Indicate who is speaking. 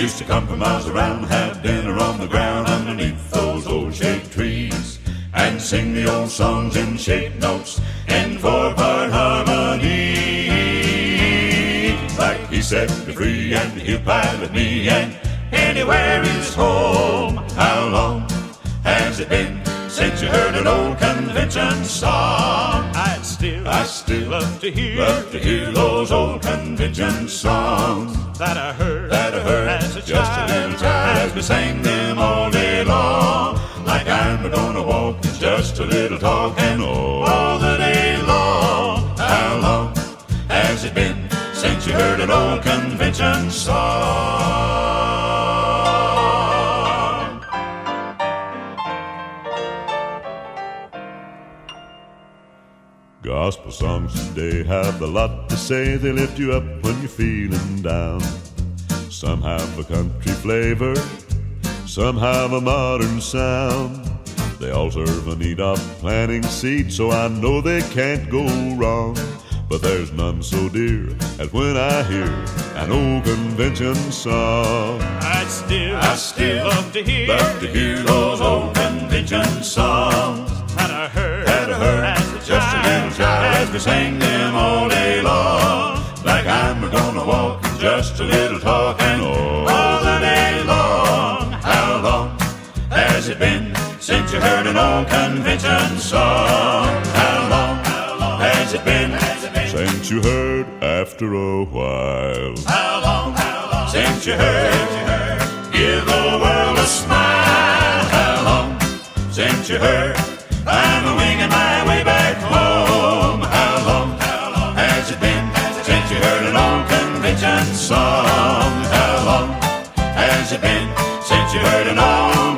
Speaker 1: used to come from miles around, have dinner on the ground underneath those old shade trees, and sing the old songs in shape notes in four-part harmony. Like he set me free and he'll pilot me, and anywhere is home. How long has it been since you heard an old convention song? I still love to hear those old convention songs that I heard as a
Speaker 2: just
Speaker 1: child,
Speaker 2: a little child,
Speaker 1: as we sang them all day long. Like I'm gonna walk, it's just a little talk, and all the day long. How long has it been since you heard an old convention song?
Speaker 2: Gospel songs today have a lot to say. They lift you up when you're feeling down. Some have a country flavor, some have a modern sound. They all serve a need of planting seed, so I know they can't go wrong. But there's none so dear as when I hear an old convention song.
Speaker 1: I still love to hear those old convention songs that I heard as a
Speaker 2: just a little child,
Speaker 1: as we sang them all day long.
Speaker 2: like I'm gonna walk, just a little talk, and
Speaker 1: all the day long.
Speaker 2: How long
Speaker 1: Has it been since you heard an old convention song? How long has it been
Speaker 2: since you heard after a while?
Speaker 1: How long since you heard give the world a smile? How long since you heard I'm winging my way back home? How long has it been since you heard an old convention song? How long has it been since you heard an old